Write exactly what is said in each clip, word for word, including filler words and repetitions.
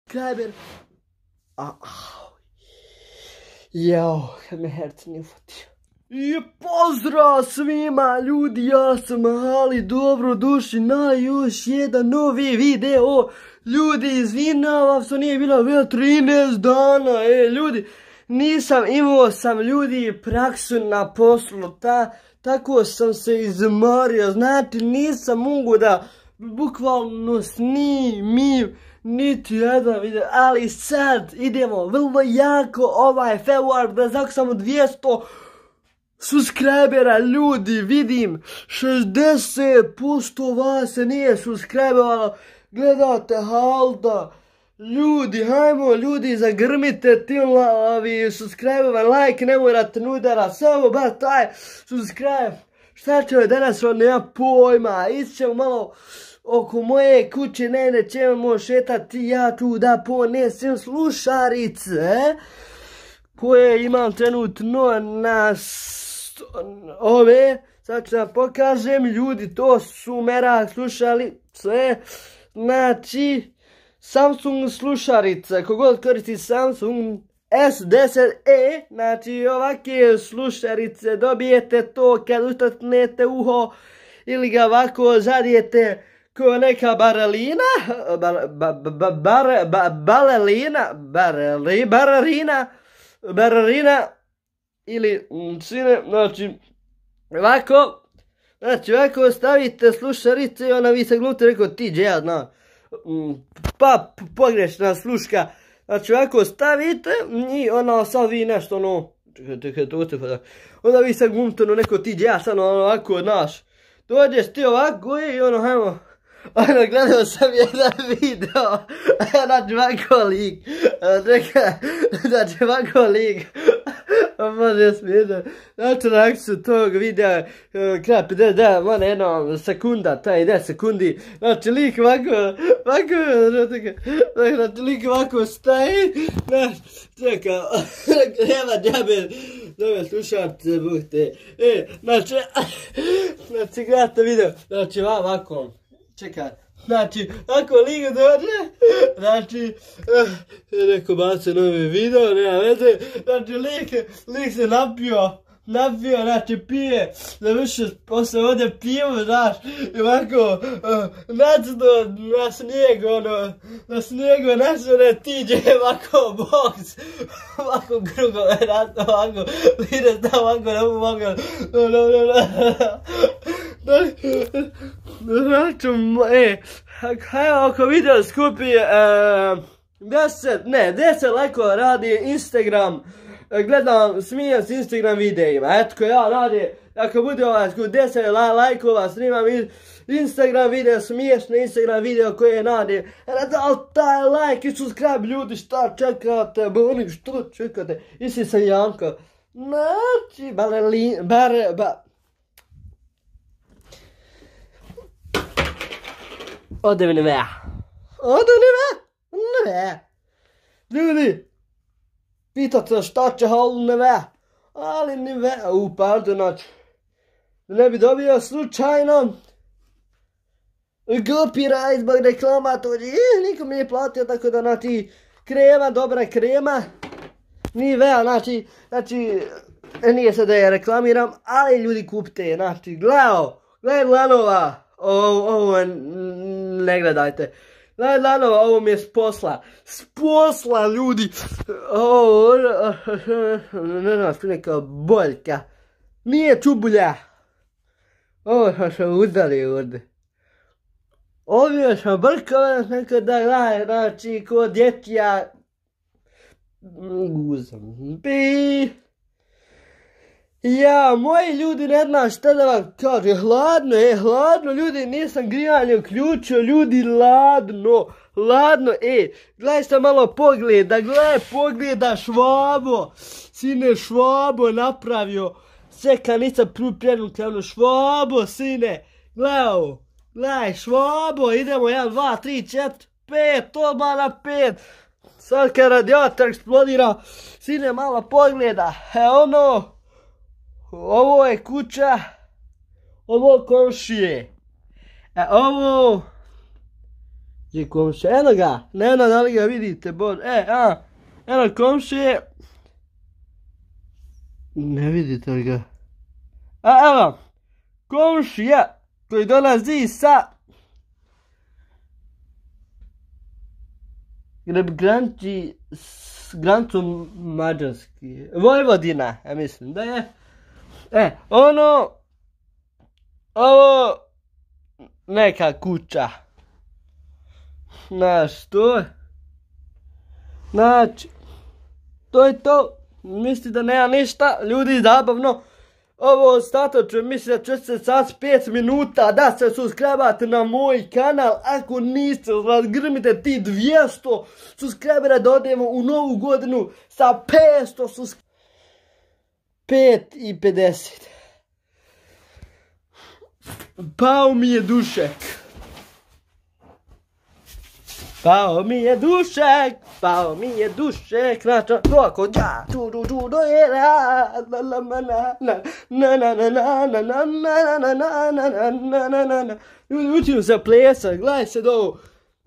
subscriber. A, jao, kad me herce nije ufatio. I pozdrav svima ljudi, ja sam Ali, dobro došli na još jedan novi video. Ljudi, izvinavam što nije bilo bilo trinaest dana, e ljudi, nisam imao sam ljudi praksu na poslu, ta, tako sam se izmorio, znači nisam mogu da bukvalno snimim niti jedan video, ali sad idemo vrlo jako ovaj februar da zakusamo dvjesto subscribera. Ljudi, vidim šezdeset posto vas se nije subscribevalo, gledate halda. Ljudi, hajmo ljudi, zagrmite tim ovi subscribe-ove, like, ne morate nudara, samo ba taj subscribe. Šta će danas od nema pojma, ićemo malo oko moje kuće, negdje ćemo šetati, ja tu da ponesem slušarice koje imam trenutno na ove, sad ću vam pokažem, ljudi, to su merak slušalice, znači Samsung slušarice, kogod koristi Samsung S deset E, znači ovakve slušarice dobijete to kad utaknete uho ili ga ovako zadijete ko neka barelina, bar, ba, ba, bar, ba, balerina, bareli, bararina, bararina ili sine, znači ovako, znači ovako stavite slušarice i ona vi se glumite, rekao ti gdje ja znam, pa pogrešna sluška, znači ovako stavite i ona sad vi nešto ono, čekaj, čekaj, to te pa onda vi se glumite ono neko ti gdje ja sad ono ovako, znaš, dođeš ti ovako i ono hajmo, ono gledao sam jedan video, znači ovako lik, čekaj, znači ovako lik, može smiježati, znači nakon su tog videa, kraj pedeset devet, mana jedna sekunda, taj deset sekundi, znači lik ovako, ovako, znači lik ovako staje, znači, čekaj, nema džabe, dobro slušate, buhte, e, znači, znači gledate video, znači ovako, čekaj, znači, ako lik dođe, znači, neko baca novi video, nema veze, znači, lik, lik se napio, napio, znači, pije, završio, posle ovdje pivo, znaš, i ovako, nacno na snijegu, ono, na snijegu, nacno ne tiđe, ovako, boks, ovako, krugove, nacno, ovako, lide sta, ovako, ne mogu, no, no, no, no, znači, e, hajde ako video skupi deset, ne, deset lajkova radi Instagram, gledam, smijem s Instagram videima, eto ko ja radi, ako bude ovaj skup deset lajkova, snimam Instagram video, smiješno Instagram video koje radi, ali taj like i subscribe, ljudi, šta čekate, boni, što čekate, isi sam Janko, znači, balerina, bare, ba, ode mi ne vea. Ode ne vea. Ne vea. Ljudi, pitate šta će ali ne vea. Ali ne vea. U, pardon, znači. Ne bi dobio slučajno copyright zbog reklama, to je, niko mi nije platio, tako da, znači, krema, dobra krema. Nije vea, znači, znači, nije se da je reklamiram, ali ljudi kupite, znači, gledao, gledaj lanova. Ovo, ovo ne gledajte. Lanova, ovo mi je s posla. S posla, ljudi. Ovo, ne znam, što neka boljka. Nije čubulja. Ovo sam udali ovdje. Ovdje sam brkao, nekada gledaj, znači, ko djetja. Guzam. Pi. Ja, moji ljudi, ne znam šta da vam kaže, hladno je, hladno, ljudi, nisam grijanje uključio, ljudi, hladno, hladno, e, gledaj sam malo pogleda, gledaj pogleda Švabo, sine Švabo napravio, seka nisam prupljenu kravno, Švabo, sine, gledaj ovo, gledaj, Švabo, idemo, jedan, dva, tri, četiri, pet, odmah na pet, sad kad radijator eksplodira, sine malo pogleda, e ono, ovo je kuća, ovo komšije, a ovo Gdje komšija? Eno ga! Ne, da li ga vidite, bože. E, a, eno komšije. Ne vidite li ga? A, evo, komšija koji dolazi sa graniči s granicom Mađarske. Vojvodina, ja mislim da je. E, ono, ovo, neka kuća. Znaš, to je. Znači, to je to. Misli da nema ništa, ljudi, zabavno. Ovo ostatoče, mislim da četrdeset sati pet minuta, da se subscribe-ate na moj kanal, ako niste, grmite ti dvjesto subscribera da odemo u novu godinu sa petsto subscribera. pet i pedeset. Pao mi je dušek. Pao mi je dušek, pao mi je dušek, znači roko ja, tu tu tu do je la la la na na na na na na na na na na na na na na na na. Ljudi, učinu se plesat, gledaj se do.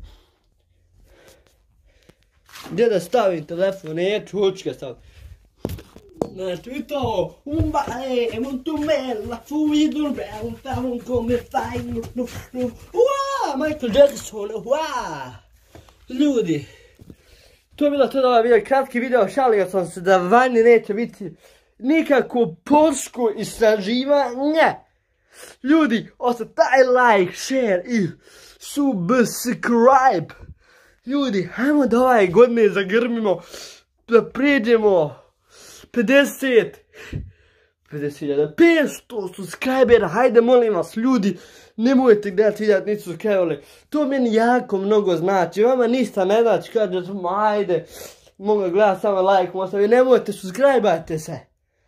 Gdje da stavim telefon, neću učke stavim. Znači i to, un bae, molto bella, fluido, un tavolo come fai, no no no. Wow, Michael Jackson, wow. Ljudi, to je bilo to da ovaj video, kratki video, šalio sam se da vani neće biti nikako polsko istraživanje. Ljudi, ostavite like, share i subscribe. Ljudi, hajmo da ovaj godine zagrmimo, da prijeđemo pedeset, pedeset hiljada, petsto subscribera, hajde molim vas ljudi, nemojte gledati vidjeti nisu subscriberi, to meni jako mnogo znači, vama ništa ne znači, kažete ajde, mogu gledati samo like, možda vi nemojte, subscribe-ajte se.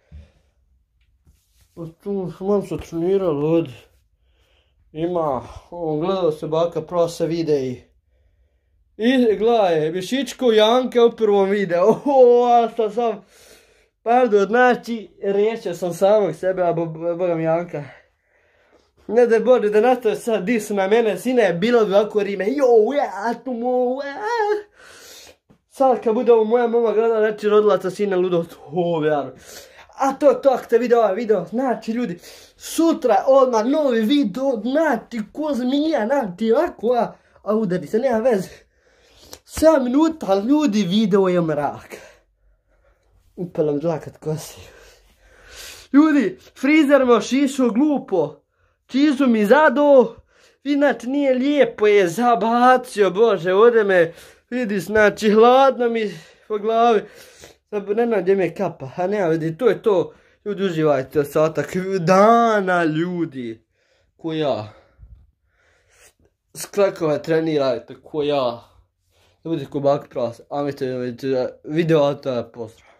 Pa tu sam se trenirali od, ima, on gledao se baka prosa videi. I gledaj, Mišićko Janka u prvom videu, oho, a sad sam, pardon, znači, riješio sam samog sebe, a bogam Janka. Ne da Bože, da nastave sad dis na mene, sine, bilo bi ovako rime, jo, ja, tu mo, sad kad bude ovo moja mama gledala, reći rodila sa sine ludo, to vjerujem. A to to, ako ste vidio ovaj video, znači ljudi, sutra odmah novi video, znači, ko zmija, znači, ovako, a, a udari se, nema veze. sedam minuta, ljudi, video je mrak. Upalam dlakat kosi. Ljudi, frizer me ošišao glupo. Čizu mi zado. Inače nije lijepo je zabacio, bože, ode me. Vidi, znači, hladno mi po glavi. Ne znam gdje mi je kapa, a nema vidi, to je to. Ljudi, uživajte ostatak dana, ljudi. Ko ja. Skrakove trenirajte, ko ja. Da budete ko bak pras. A mi te video, a to je pozdrav.